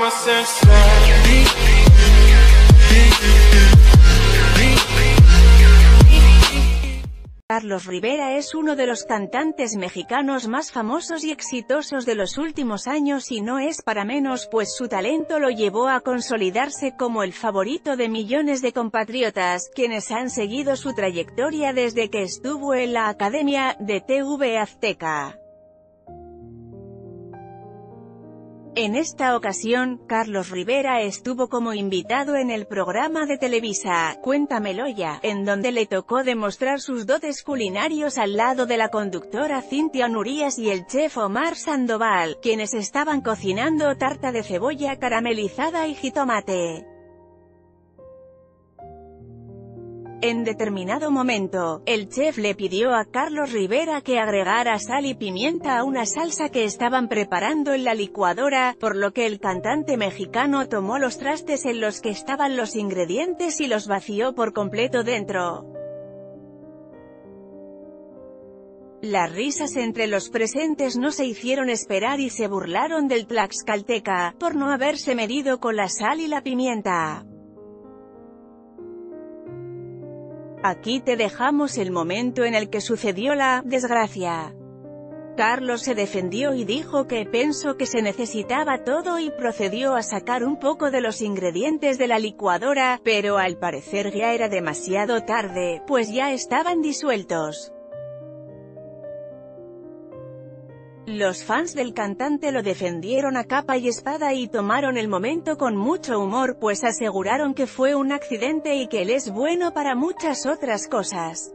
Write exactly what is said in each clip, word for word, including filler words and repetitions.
Carlos Rivera es uno de los cantantes mexicanos más famosos y exitosos de los últimos años y no es para menos, pues su talento lo llevó a consolidarse como el favorito de millones de compatriotas, quienes han seguido su trayectoria desde que estuvo en la Academia de T V Azteca. En esta ocasión, Carlos Rivera estuvo como invitado en el programa de Televisa, Cuéntamelo Ya, en donde le tocó demostrar sus dotes culinarios al lado de la conductora Cintia Nurías y el chef Omar Sandoval, quienes estaban cocinando tarta de cebolla caramelizada y jitomate. En determinado momento, el chef le pidió a Carlos Rivera que agregara sal y pimienta a una salsa que estaban preparando en la licuadora, por lo que el cantante mexicano tomó los trastes en los que estaban los ingredientes y los vació por completo dentro. Las risas entre los presentes no se hicieron esperar y se burlaron del tlaxcalteca, por no haberse medido con la sal y la pimienta. Aquí te dejamos el momento en el que sucedió la desgracia. Carlos se defendió y dijo que pensó que se necesitaba todo y procedió a sacar un poco de los ingredientes de la licuadora, pero al parecer ya era demasiado tarde, pues ya estaban disueltos. Los fans del cantante lo defendieron a capa y espada y tomaron el momento con mucho humor, pues aseguraron que fue un accidente y que él es bueno para muchas otras cosas.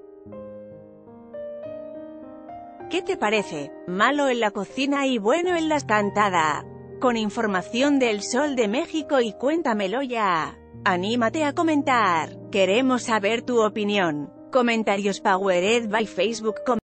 ¿Qué te parece? ¿Malo en la cocina y bueno en la cantada? Con información del Sol de México y Cuéntamelo Ya. Anímate a comentar. Queremos saber tu opinión. Comentarios powered by Facebook.